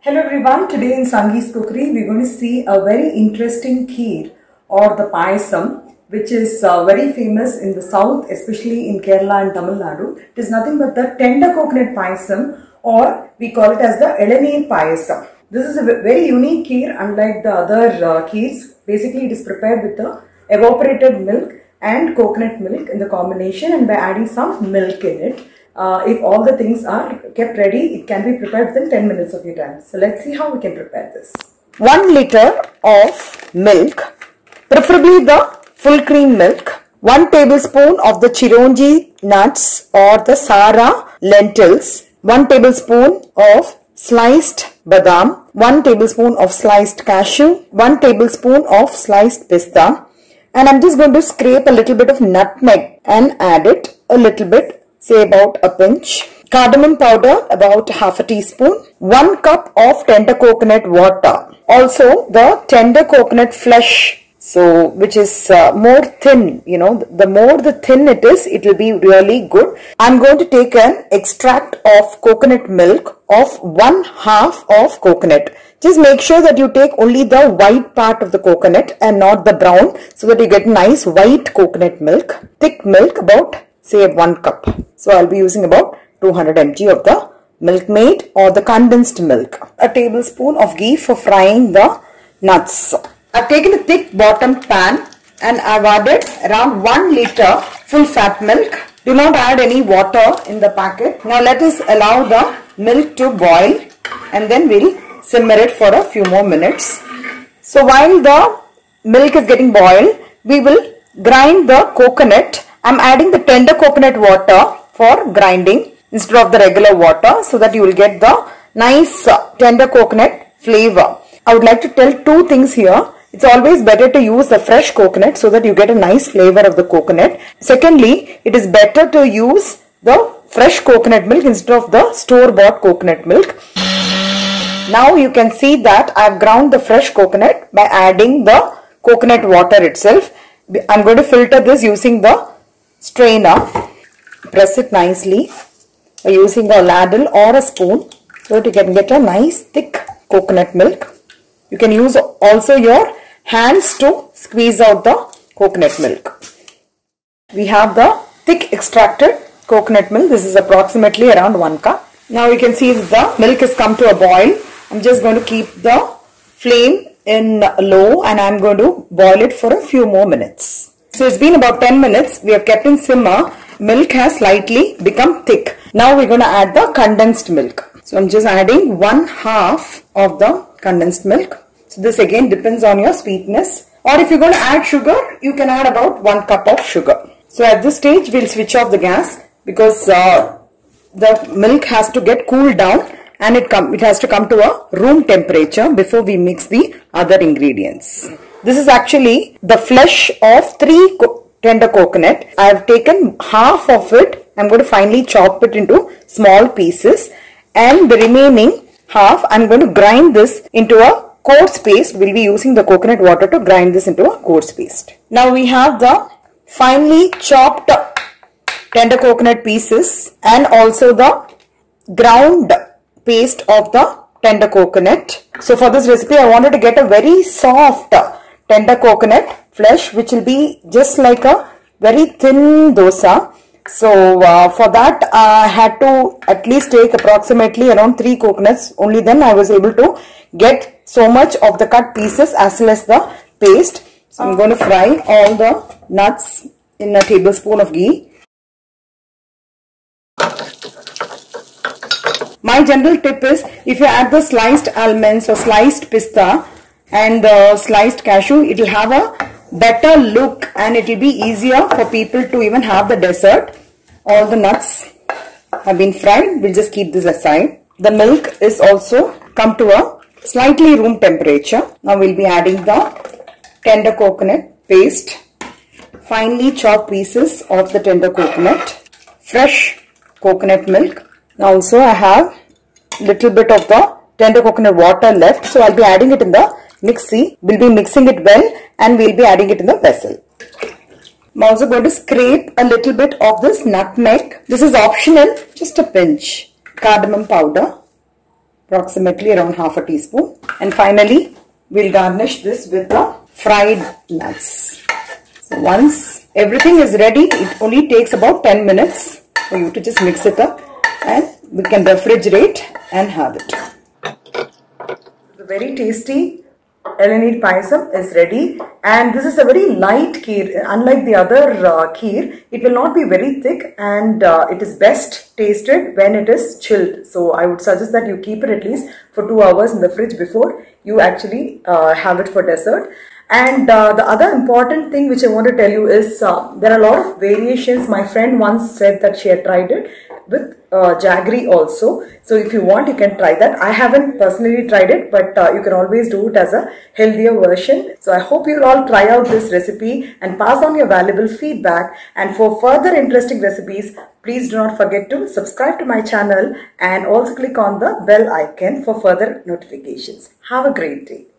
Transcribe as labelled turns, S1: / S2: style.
S1: Hello everyone, today in Sangee's Cookery we are going to see a very interesting kheer or the payasam, which is very famous in the south, especially in Kerala and Tamil Nadu. It is nothing but the tender coconut payasam, or we call it as the Elaneer payasam. This is a very unique kheer unlike the other kheers. Basically it is prepared with the evaporated milk and coconut milk in the combination, and by adding some milk in it. If all the things are kept ready, it can be prepared within 10 minutes of your time. So let's see how we can prepare this. 1 liter of milk, preferably the full cream milk. 1 tablespoon of the chironji nuts or the sara lentils. 1 tablespoon of sliced badam. 1 tablespoon of sliced cashew. 1 tablespoon of sliced pista. And I'm just going to scrape a little bit of nutmeg and add it a little bit. Say about a pinch. Cardamom powder about half a teaspoon. 1 cup of tender coconut water. Also the tender coconut flesh, so which is more thin, the more the thin it is, it will be really good. I'm going to take an extract of coconut milk of 1/2 of coconut. Just make sure that you take only the white part of the coconut and not the brown, so that you get nice white coconut milk. Thick milk, about say 1 cup. So I'll be using about 200 mg of the Milkmaid or the condensed milk. A tablespoon of ghee for frying the nuts. I've taken a thick bottom pan and I've added around 1 liter full fat milk. Do not add any water in the packet. Now let us allow the milk to boil and then we'll simmer it for a few more minutes. So while the milk is getting boiled, we will grind the coconut. I'm adding the tender coconut water for grinding instead of the regular water, so that you will get the nice tender coconut flavor. I would like to tell 2 things here. It's always better to use the fresh coconut so that you get a nice flavor of the coconut. Secondly, it is better to use the fresh coconut milk instead of the store-bought coconut milk. Now you can see that I have ground the fresh coconut by adding the coconut water itself. I'm going to filter this using the strainer. Press it nicely by using a ladle or a spoon so that you can get a nice thick coconut milk. You can use also your hands to squeeze out the coconut milk. We have the thick extracted coconut milk. This is approximately around 1 cup. Now you can see that the milk has come to a boil. I'm just going to keep the flame in low and I'm going to boil it for a few more minutes. So it's been about 10 minutes. We have kept in simmer. Milk has slightly become thick. Now we're going to add the condensed milk. So I'm just adding 1/2 of the condensed milk. So this again depends on your sweetness. Or if you're going to add sugar, you can add about 1 cup of sugar. So at this stage, we'll switch off the gas because the milk has to get cooled down and it has to come to a room temperature before we mix the other ingredients. This is actually the flesh of 3 tender coconut. I have taken half of it. I'm going to finely chop it into small pieces, and the remaining half I'm going to grind this into a coarse paste. We'll be using the coconut water to grind this into a coarse paste. Now we have the finely chopped tender coconut pieces and also the ground paste of the tender coconut. So for this recipe I wanted to get a very soft tender coconut flesh, which will be just like a very thin dosa. So for that I had to at least take approximately around 3 coconuts. Only then I was able to get so much of the cut pieces as well as the paste. So I'm going to fry all the nuts in a tablespoon of ghee. My general tip is, if you add the sliced almonds or sliced pista and the sliced cashew, it will have a better look and it will be easier for people to even have the dessert. All the nuts have been fried. We'll just keep this aside. The milk is also come to a slightly room temperature. Now we'll be adding the tender coconut paste, finely chopped pieces of the tender coconut, fresh coconut milk. Now also I have little bit of the tender coconut water left, so I'll be adding it in the mixie. We'll be mixing it well and we'll be adding it in the vessel. I'm also going to scrape a little bit of this nutmeg. This is optional, just a pinch. Cardamom powder, approximately around half a teaspoon. And finally, we'll garnish this with the fried nuts. So once everything is ready, it only takes about 10 minutes for you to just mix it up, and we can refrigerate and have it. The very tasty Eleni Payasam is ready, and this is a very light kheer. Unlike the other kheer, it will not be very thick, and it is best tasted when it is chilled. So I would suggest that you keep it at least for 2 hours in the fridge before you actually have it for dessert. And the other important thing which I want to tell you is there are a lot of variations. My friend once said that she had tried it with jaggery also. So if you want, you can try that. I haven't personally tried it, but you can always do it as a healthier version. So I hope you'll all try out this recipe and pass on your valuable feedback. And for further interesting recipes, please do not forget to subscribe to my channel and also click on the bell icon for further notifications. Have a great day.